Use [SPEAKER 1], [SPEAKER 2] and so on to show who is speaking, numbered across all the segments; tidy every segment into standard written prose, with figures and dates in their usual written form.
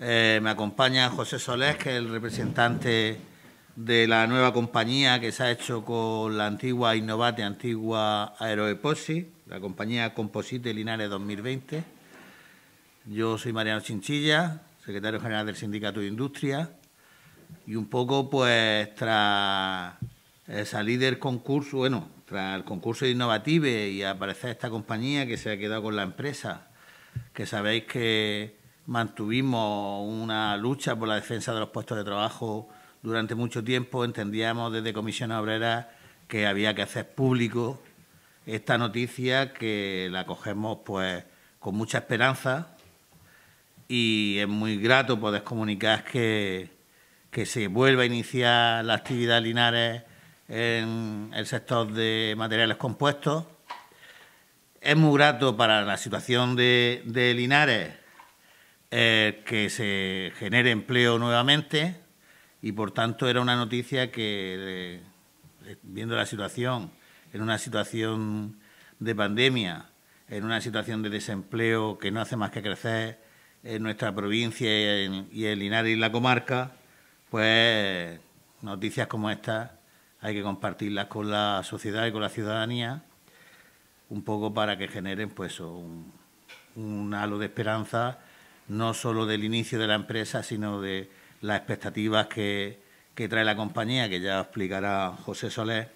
[SPEAKER 1] Me acompaña José Solés, que es el representante de la nueva compañía que se ha hecho con la antigua Innovate, antigua Aeroepoxy, la compañía Composite Linares 2020. Yo soy Mariano Chinchilla, secretario general del Sindicato de Industria, y un poco, pues, tras salir del concurso, tras el concurso de Innovative y aparecer esta compañía que se ha quedado con la empresa, que sabéis que mantuvimos una lucha por la defensa de los puestos de trabajo durante mucho tiempo, entendíamos desde Comisiones Obreras que había que hacer público esta noticia, que la cogemos pues con mucha esperanza, y es muy grato poder comunicar que se vuelve a iniciar la actividad Linares en el sector de materiales compuestos. Es muy grato para la situación de Linares que se genere empleo nuevamente, y por tanto era una noticia que, viendo la situación, en una situación de pandemia, en una situación de desempleo que no hace más que crecer en nuestra provincia y en Linares y la comarca, pues noticias como esta hay que compartirlas con la sociedad y con la ciudadanía, un poco para que generen pues un halo de esperanza, no solo del inicio de la empresa, sino de las expectativas que trae la compañía, que ya explicará José Solés,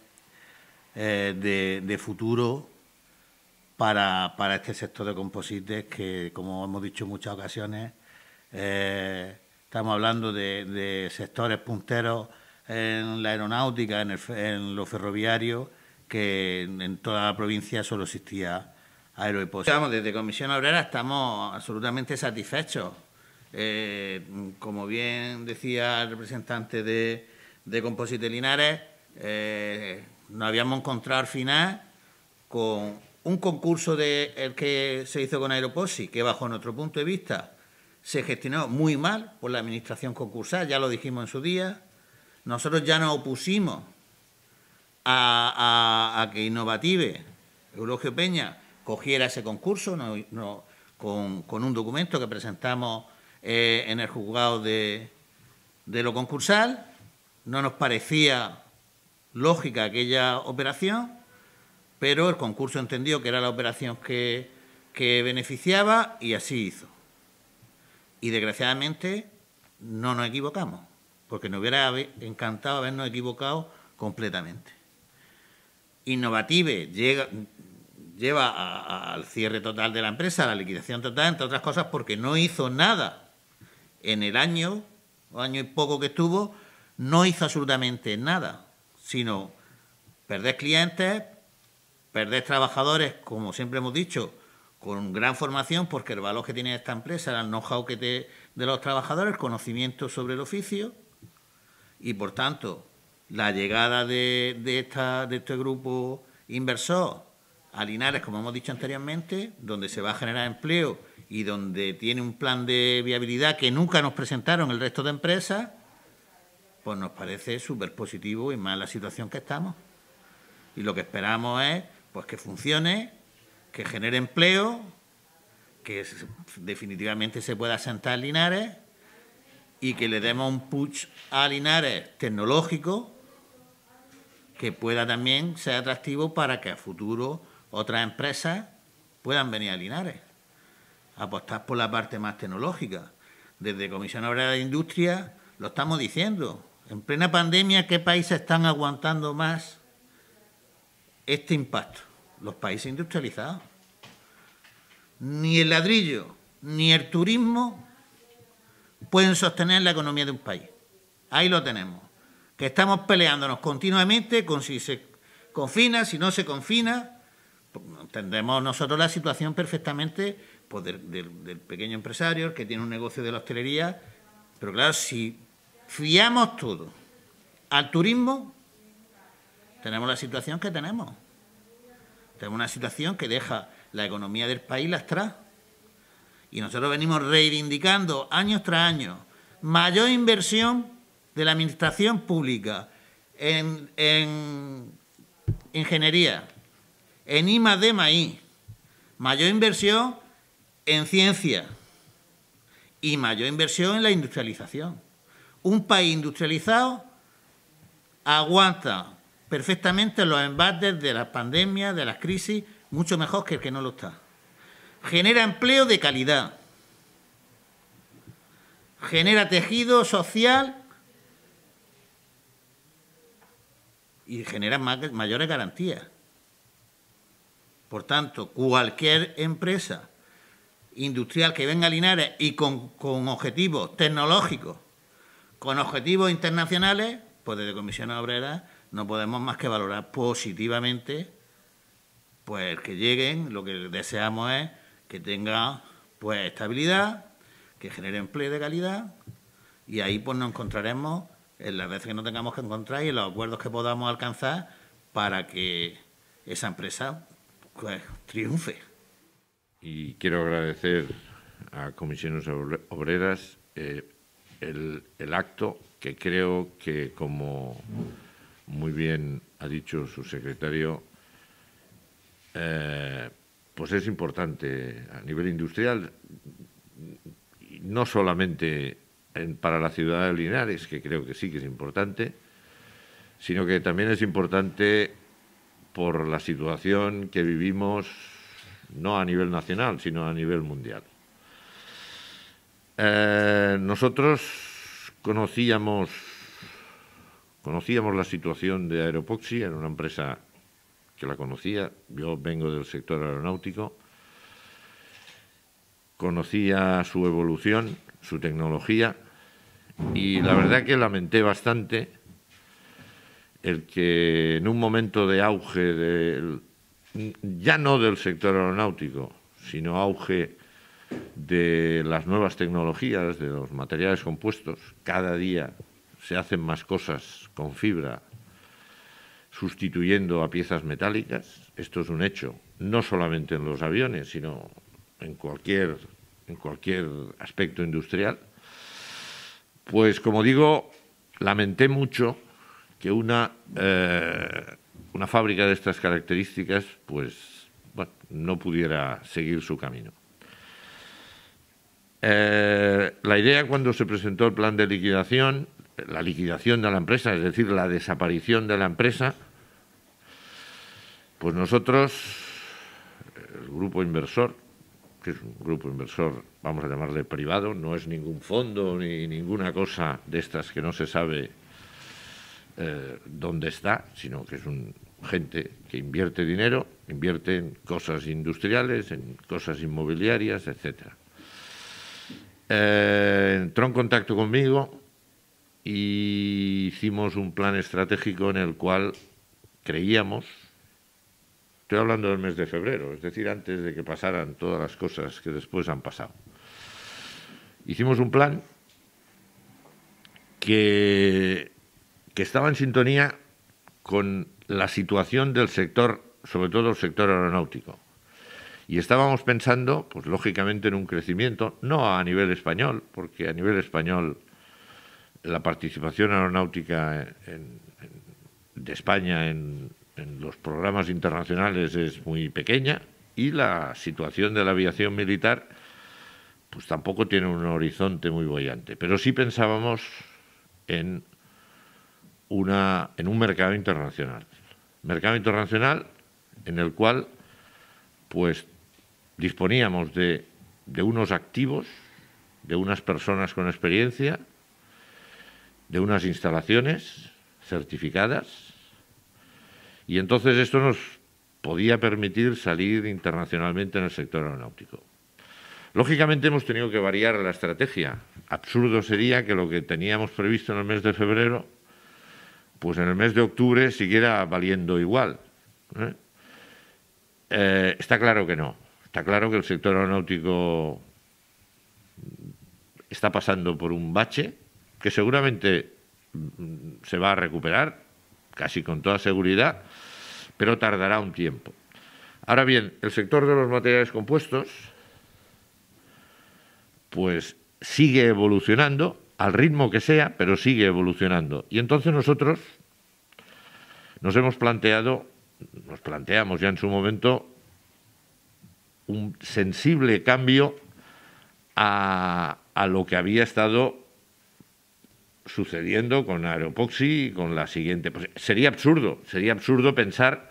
[SPEAKER 1] de futuro para este sector de composites, que, como hemos dicho en muchas ocasiones, estamos hablando de sectores punteros en la aeronáutica, en lo ferroviario, que en toda la provincia solo existía Aeroepoxy. Desde Comisión Obrera estamos absolutamente satisfechos. Como bien decía el representante de Composite Linares, nos habíamos encontrado al final con un concurso el que se hizo con Aeropoxy, que bajo nuestro punto de vista se gestionó muy mal por la administración concursal, ya lo dijimos en su día. Nosotros ya nos opusimos a que Innovative, Eulogio Peña, cogiera ese concurso con un documento que presentamos en el juzgado de lo concursal. No nos parecía lógica aquella operación, pero el concurso entendió que era la operación que beneficiaba, y así hizo. Y desgraciadamente no nos equivocamos, porque nos hubiera encantado habernos equivocado completamente. Innovative lleva al cierre total de la empresa, a la liquidación total, entre otras cosas porque no hizo nada en el año y poco que estuvo, no hizo absolutamente nada, sino perder clientes, perder trabajadores, como siempre hemos dicho, con gran formación, porque el valor que tiene esta empresa era el know-how de los trabajadores, el conocimiento sobre el oficio, y por tanto la llegada de este grupo inversor a Linares, como hemos dicho anteriormente, donde se va a generar empleo y donde tiene un plan de viabilidad que nunca nos presentaron el resto de empresas, pues nos parece súper positivo, y más la situación que estamos. Y lo que esperamos es pues que funcione, que genere empleo, que definitivamente se pueda asentar Linares, y que le demos un push a Linares tecnológico que pueda también ser atractivo para que a futuro otras empresas puedan venir a Linares, apostar por la parte más tecnológica. Desde Comisión Obrera de Industria lo estamos diciendo. En plena pandemia, ¿qué países están aguantando más este impacto? Los países industrializados. Ni el ladrillo ni el turismo pueden sostener la economía de un país. Ahí lo tenemos. Que estamos peleándonos continuamente con si se confina, si no se confina. Entendemos nosotros la situación perfectamente pues, del pequeño empresario, el que tiene un negocio de la hostelería, pero claro, si fiamos todo al turismo, tenemos la situación que tenemos. Tenemos una situación que deja la economía del país lastrada. Y nosotros venimos reivindicando año tras año mayor inversión de la administración pública en ingeniería, en I+D+I, mayor inversión en ciencia y mayor inversión en la industrialización. Un país industrializado aguanta perfectamente los embates de las pandemias, de las crisis, mucho mejor que el que no lo está. Genera empleo de calidad, genera tejido social y genera mayores garantías. Por tanto, cualquier empresa industrial que venga a Linares y con objetivos tecnológicos, con objetivos internacionales, pues desde Comisiones Obreras no podemos más que valorar positivamente pues que lleguen. Lo que deseamos es que tenga pues estabilidad, que genere empleo de calidad, y ahí pues nos encontraremos en las veces que nos tengamos que encontrar y en los acuerdos que podamos alcanzar para que esa empresa pues triunfe.
[SPEAKER 2] Y quiero agradecer a Comisiones Obreras el acto, que creo que, como muy bien ha dicho su secretario, pues es importante a nivel industrial, no solamente para la ciudad de Linares, que creo que sí que es importante, sino que también es importante por la situación que vivimos, no a nivel nacional, sino a nivel mundial. Nosotros conocíamos la situación de Aeropoxy, era una empresa que la conocía. Yo vengo del sector aeronáutico, conocía su evolución, su tecnología, y la verdad que lamenté bastante el que en un momento de auge ya no del sector aeronáutico, sino auge de las nuevas tecnologías, de los materiales compuestos, cada día se hacen más cosas con fibra, sustituyendo a piezas metálicas. Esto es un hecho, no solamente en los aviones, sino en cualquier aspecto industrial. Pues, como digo, lamenté mucho que una fábrica de estas características pues bueno, no pudiera seguir su camino. La idea, cuando se presentó el plan de liquidación, la liquidación de la empresa, es decir, la desaparición de la empresa, pues nosotros, el grupo inversor, que es un grupo inversor, vamos a llamarle privado, no es ningún fondo ni ninguna cosa de estas que no se sabe dónde está, sino que es gente que invierte dinero, invierte en cosas industriales, en cosas inmobiliarias, etcétera. Entró en contacto conmigo y hicimos un plan estratégico en el cual creíamos, estoy hablando del mes de febrero, es decir, antes de que pasaran todas las cosas que después han pasado, hicimos un plan que estaba en sintonía con la situación del sector, sobre todo el sector aeronáutico. Y estábamos pensando, pues lógicamente, en un crecimiento, no a nivel español, porque a nivel español la participación aeronáutica de España en los programas internacionales es muy pequeña, y la situación de la aviación militar pues tampoco tiene un horizonte muy boyante. Pero sí pensábamos en un mercado internacional en el cual pues disponíamos de unos activos, de unas personas con experiencia, de unas instalaciones certificadas, y entonces esto nos podía permitir salir internacionalmente en el sector aeronáutico. Lógicamente hemos tenido que variar la estrategia. Absurdo sería que lo que teníamos previsto en el mes de febrero, pues en el mes de octubre siguiera valiendo igual. Está claro que no. Está claro que el sector aeronáutico está pasando por un bache que seguramente se va a recuperar, casi con toda seguridad, pero tardará un tiempo. Ahora bien, el sector de los materiales compuestos pues sigue evolucionando, al ritmo que sea, pero sigue evolucionando. Y entonces nosotros nos planteamos ya en su momento un sensible cambio a a lo que había estado sucediendo con Aeropoxy y con la siguiente. Pues sería absurdo pensar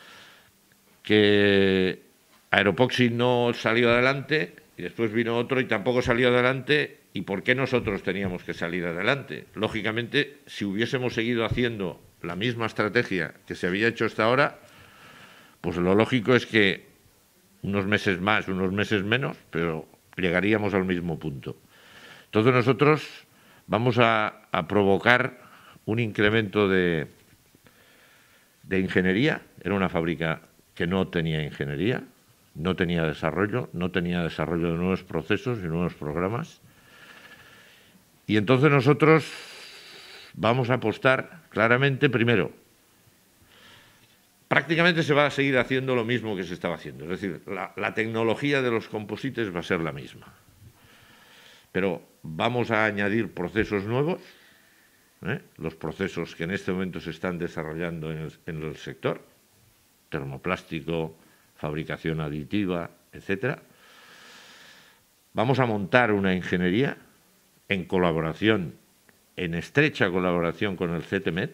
[SPEAKER 2] que Aeropoxy no salió adelante y después vino otro y tampoco salió adelante. ¿Y por qué nosotros teníamos que salir adelante? Lógicamente, si hubiésemos seguido haciendo la misma estrategia que se había hecho hasta ahora, pues lo lógico es que unos meses más, unos meses menos, pero llegaríamos al mismo punto. Entonces nosotros vamos a provocar un incremento de ingeniería. Era una fábrica que no tenía ingeniería, no tenía desarrollo de nuevos procesos y nuevos programas. Y entonces nosotros vamos a apostar claramente, primero, prácticamente se va a seguir haciendo lo mismo que se estaba haciendo. Es decir, la tecnología de los composites va a ser la misma. Pero vamos a añadir procesos nuevos, los procesos que en este momento se están desarrollando en el sector, termoplástico, fabricación aditiva, etcétera. Vamos a montar una ingeniería en colaboración, en estrecha colaboración con el CTMet.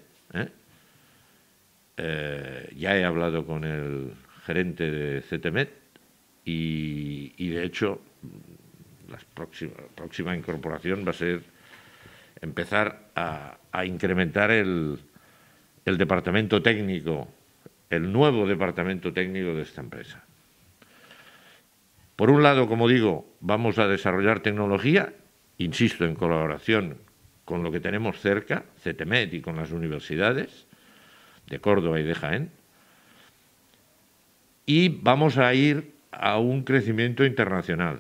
[SPEAKER 2] Ya he hablado con el gerente de CTMet y de hecho la próxima incorporación va a ser empezar a incrementar el departamento técnico, el nuevo departamento técnico de esta empresa. Por un lado, como digo, vamos a desarrollar tecnología, insisto, en colaboración con lo que tenemos cerca, CTMet y con las universidades de Córdoba y de Jaén, y vamos a ir a un crecimiento internacional.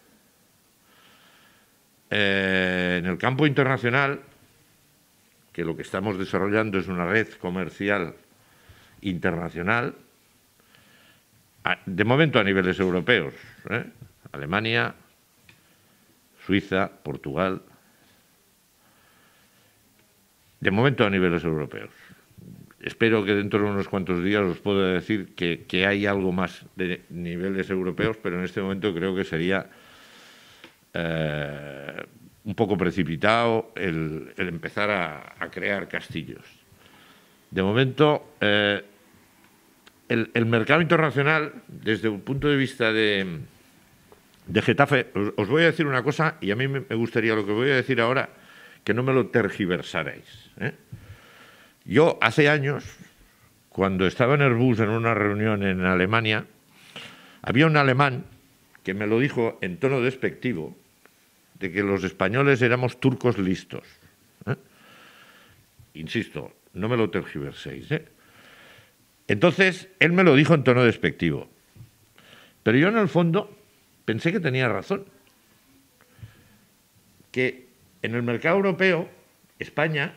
[SPEAKER 2] En el campo internacional, que lo que estamos desarrollando es una red comercial internacional, de momento a niveles europeos, Alemania, Suiza, Portugal, de momento a niveles europeos. Espero que dentro de unos cuantos días os pueda decir que hay algo más de niveles europeos, pero en este momento creo que sería un poco precipitado el empezar a crear castillos. De momento, el mercado internacional, desde un punto de vista de Getafe, os voy a decir una cosa, y a mí me gustaría lo que voy a decir ahora, que no me lo tergiversarais. Yo, hace años, cuando estaba en Airbus en una reunión en Alemania, había un alemán que me lo dijo en tono despectivo, de que los españoles éramos turcos listos. Insisto, no me lo tergiverséis. Entonces, él me lo dijo en tono despectivo. Pero yo, en el fondo, pensé que tenía razón. Que en el mercado europeo, España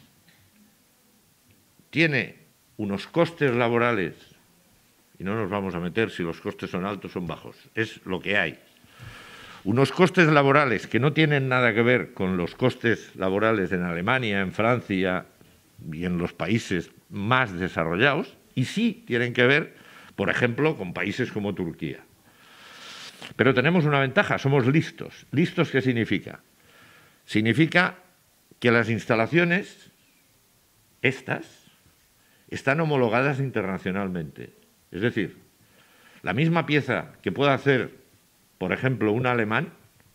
[SPEAKER 2] tiene unos costes laborales, y no nos vamos a meter si los costes son altos o son bajos, es lo que hay. Unos costes laborales que no tienen nada que ver con los costes laborales en Alemania, en Francia y en los países más desarrollados, y sí tienen que ver, por ejemplo, con países como Turquía. Pero tenemos una ventaja, somos listos. ¿Listos qué significa? Significa que las instalaciones, estas, están homologadas internacionalmente. Es decir, la misma pieza que pueda hacer, por ejemplo, un alemán,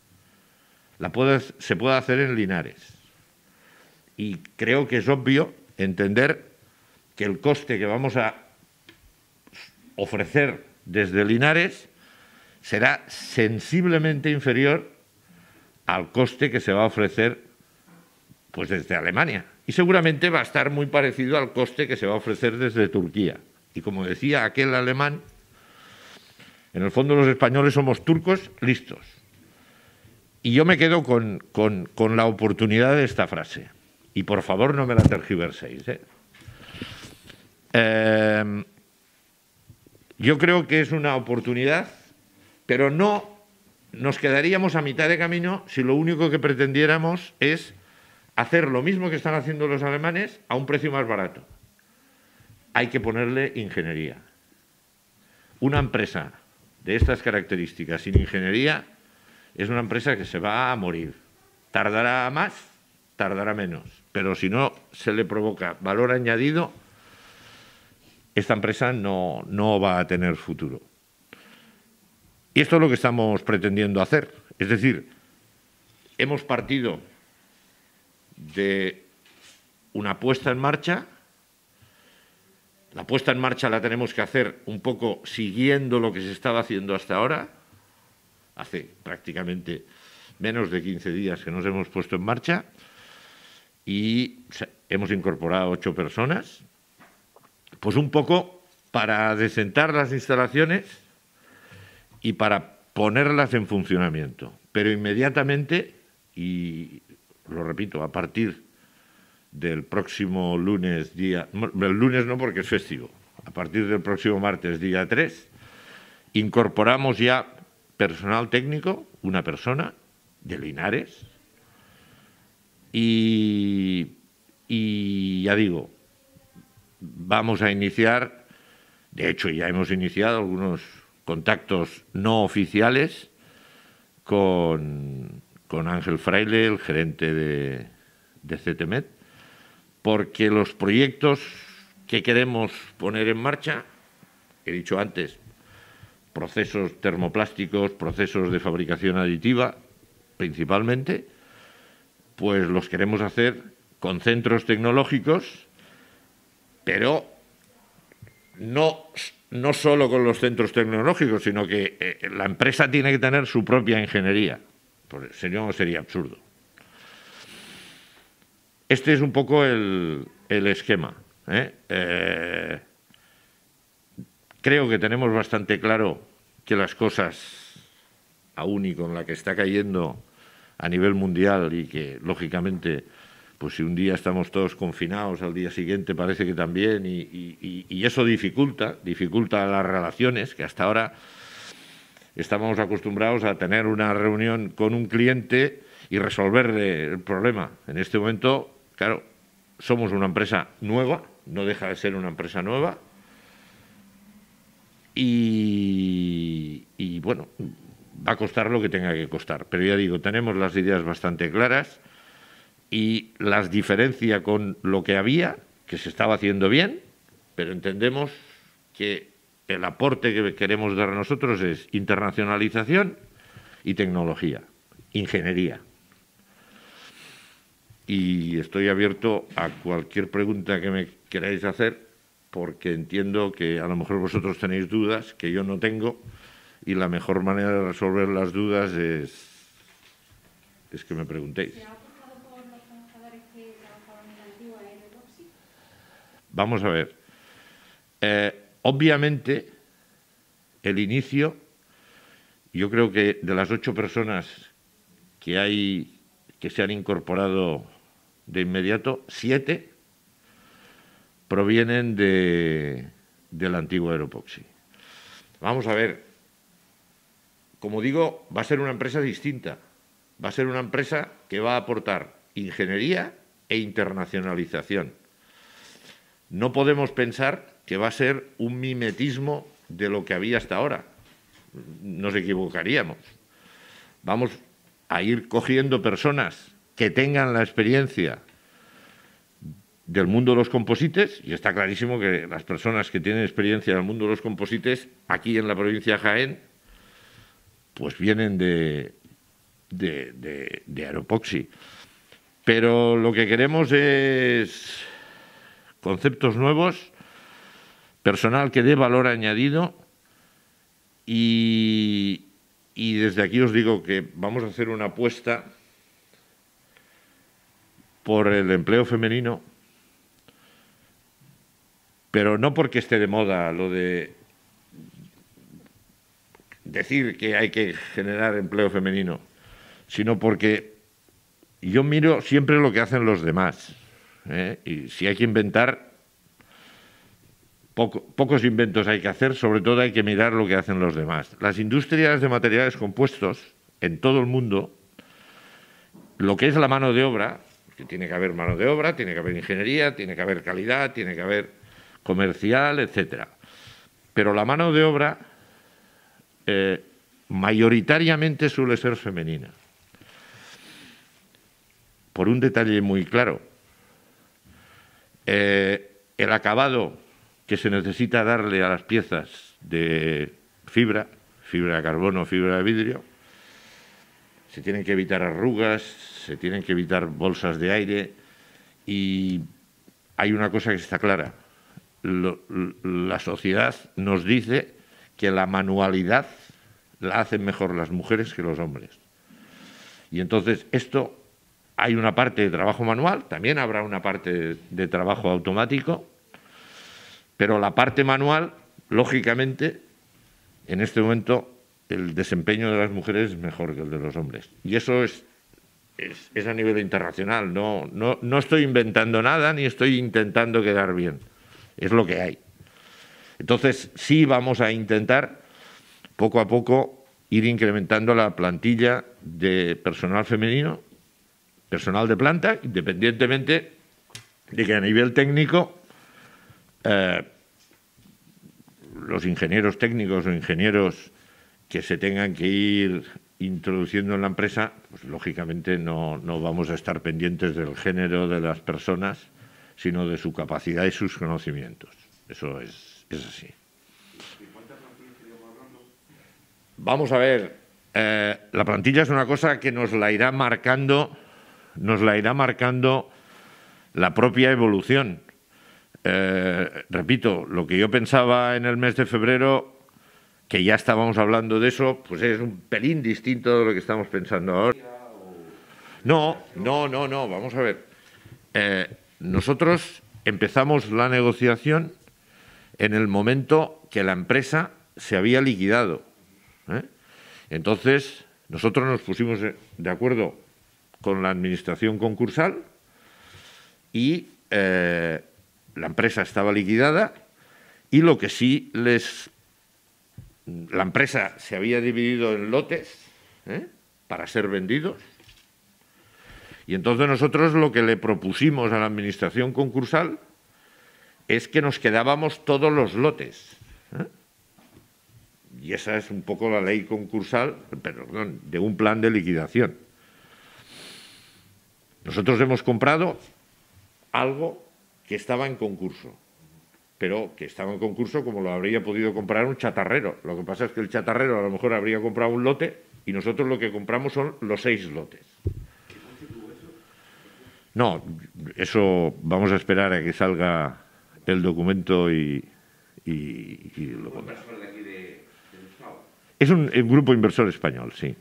[SPEAKER 2] se puede hacer en Linares. Y creo que es obvio entender que el coste que vamos a ofrecer desde Linares será sensiblemente inferior al coste que se va a ofrecer pues desde Alemania. Y seguramente va a estar muy parecido al coste que se va a ofrecer desde Turquía. Y como decía aquel alemán, en el fondo los españoles somos turcos listos. Y yo me quedo con la oportunidad de esta frase. Y por favor no me la tergiverséis. Yo creo que es una oportunidad, pero no nos quedaríamos a mitad de camino si lo único que pretendiéramos es hacer lo mismo que están haciendo los alemanes a un precio más barato. Hay que ponerle ingeniería. Una empresa de estas características sin ingeniería es una empresa que se va a morir. Tardará más, tardará menos, pero si no se le provoca valor añadido, esta empresa no va a tener futuro. Y esto es lo que estamos pretendiendo hacer. Es decir, hemos partido de una puesta en marcha. La puesta en marcha la tenemos que hacer un poco siguiendo lo que se estaba haciendo hasta ahora. Hace prácticamente menos de 15 días que nos hemos puesto en marcha y hemos incorporado 8 personas, pues un poco para desentar las instalaciones y para ponerlas en funcionamiento. Pero inmediatamente, y lo repito, a partir del próximo lunes, el lunes no porque es festivo, a partir del próximo martes, día 3, incorporamos ya personal técnico, una persona de Linares, y ya digo, vamos a iniciar, de hecho ya hemos iniciado algunos contactos no oficiales con Ángel Fraile, el gerente de CTMet, porque los proyectos que queremos poner en marcha, he dicho antes, procesos termoplásticos, procesos de fabricación aditiva, principalmente, pues los queremos hacer con centros tecnológicos, pero no solo con los centros tecnológicos, sino que la empresa tiene que tener su propia ingeniería, porque si no sería absurdo. Este es un poco el esquema. Creo que tenemos bastante claro que las cosas, aún y con la que está cayendo a nivel mundial y que, lógicamente, pues si un día estamos todos confinados, al día siguiente parece que también, y eso dificulta las relaciones, que hasta ahora estábamos acostumbrados a tener una reunión con un cliente y resolverle el problema. En este momento, claro, somos una empresa nueva, no deja de ser una empresa nueva, y bueno, va a costar lo que tenga que costar. Pero ya digo, tenemos las ideas bastante claras y las diferencia con lo que había, que se estaba haciendo bien, pero entendemos que el aporte que queremos dar nosotros es internacionalización y tecnología, ingeniería. Y estoy abierto a cualquier pregunta que me queráis hacer, porque entiendo que a lo mejor vosotros tenéis dudas que yo no tengo, y la mejor manera de resolver las dudas es que me preguntéis. ¿Se ha apostado por los trabajadores que trabajaban en la antigua Aeroepoxy? Vamos a ver. Obviamente, el inicio, yo creo que de las 8 personas que se han incorporado de inmediato, 7 provienen de la antigua Aeroepoxy. Vamos a ver, como digo, va a ser una empresa distinta. Va a ser una empresa que va a aportar ingeniería e internacionalización. No podemos pensar que va a ser un mimetismo de lo que había hasta ahora. Nos equivocaríamos. Vamos a ir cogiendo personas que tengan la experiencia del mundo de los composites, y está clarísimo que las personas que tienen experiencia en el mundo de los composites, aquí en la provincia de Jaén, pues vienen de Aeroepoxy. Pero lo que queremos es conceptos nuevos, personal que dé valor añadido, y desde aquí os digo que vamos a hacer una apuesta por el empleo femenino, pero no porque esté de moda lo de decir que hay que generar empleo femenino, sino porque yo miro siempre lo que hacen los demás, y si hay que inventar, pocos inventos hay que hacer, sobre todo hay que mirar lo que hacen los demás. Las industrias de materiales compuestos en todo el mundo, lo que es la mano de obra, que tiene que haber mano de obra, tiene que haber ingeniería, tiene que haber calidad, tiene que haber comercial, etcétera. Pero la mano de obra, mayoritariamente suele ser femenina. Por un detalle muy claro. El acabado que se necesita darle a las piezas de fibra de carbono, fibra de vidrio, se tienen que evitar arrugas, se tienen que evitar bolsas de aire y hay una cosa que está clara. La sociedad nos dice que la manualidad la hacen mejor las mujeres que los hombres. Y entonces esto, hay una parte de trabajo manual, también habrá una parte de trabajo automático, pero la parte manual, lógicamente, en este momento el desempeño de las mujeres es mejor que el de los hombres. Y eso es a nivel internacional. No estoy inventando nada ni estoy intentando quedar bien. Es lo que hay. Entonces, sí vamos a intentar, poco a poco, ir incrementando la plantilla de personal femenino, personal de planta, independientemente de que a nivel técnico los ingenieros técnicos o ingenieros que se tengan que ir introduciendo en la empresa, pues lógicamente no vamos a estar pendientes del género de las personas, sino de su capacidad y sus conocimientos. Eso es así. Vamos a ver, la plantilla es una cosa que nos la irá marcando la propia evolución. Repito, lo que yo pensaba en el mes de febrero, que ya estábamos hablando de eso, pues es un pelín distinto de lo que estamos pensando ahora. No, vamos a ver. Nosotros empezamos la negociación en el momento que la empresa se había liquidado. Entonces, nosotros nos pusimos de acuerdo con la administración concursal y la empresa estaba liquidada y lo que sí la empresa se había dividido en lotes para ser vendidos y entonces nosotros lo que le propusimos a la administración concursal es que nos quedábamos todos los lotes. Y esa es un poco la ley concursal, perdón, de un plan de liquidación. Nosotros hemos comprado algo que estaba en concurso, pero que estaba en concurso como lo habría podido comprar un chatarrero. Lo que pasa es que el chatarrero a lo mejor habría comprado un lote y nosotros lo que compramos son los 6 lotes. No, eso vamos a esperar a que salga el documento y lo pondrá. Es un grupo inversor español, sí.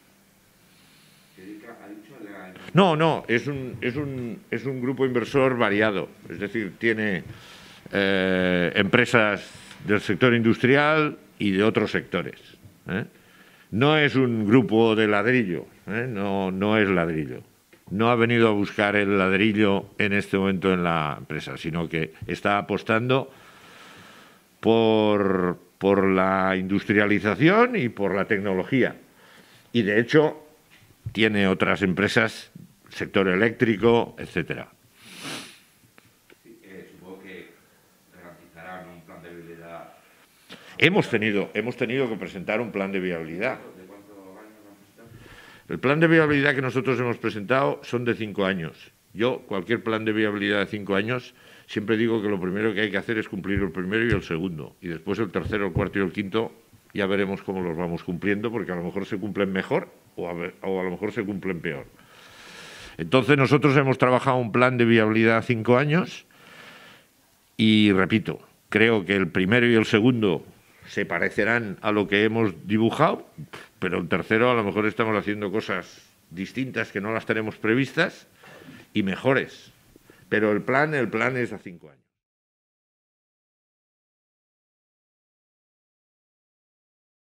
[SPEAKER 2] No, es un grupo inversor variado, es decir, tiene empresas del sector industrial y de otros sectores. No es un grupo de ladrillo, no es ladrillo. No ha venido a buscar el ladrillo en este momento en la empresa, sino que está apostando por la industrialización y por la tecnología. Y, de hecho, tiene otras empresas, sector eléctrico, etcétera.
[SPEAKER 3] Sí, supongo que garantizarán un plan de viabilidad.
[SPEAKER 2] Hemos tenido que presentar un plan de viabilidad.
[SPEAKER 3] ¿De cuántos años lo han presentado?
[SPEAKER 2] El plan de viabilidad que nosotros hemos presentado son de 5 años. Yo, cualquier plan de viabilidad de 5 años, siempre digo que lo primero que hay que hacer es cumplir el primero y el segundo. Y después el tercero, el cuarto y el quinto, ya veremos cómo los vamos cumpliendo, porque a lo mejor se cumplen mejor o a lo mejor se cumplen peor. Entonces, nosotros hemos trabajado un plan de viabilidad 5 años y, repito, creo que el primero y el segundo se parecerán a lo que hemos dibujado, pero el tercero a lo mejor estamos haciendo cosas distintas que no las tenemos previstas y mejores. Pero el plan es a 5 años.